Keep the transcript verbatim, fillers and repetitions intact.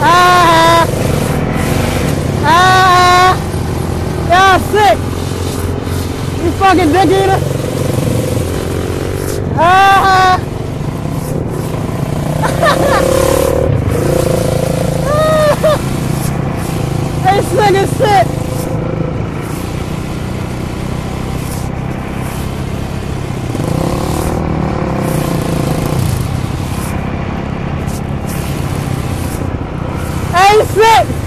Ah! Ah! Y'all sick! You fucking dick eater! Ah! This nigga sick! Hey, sick!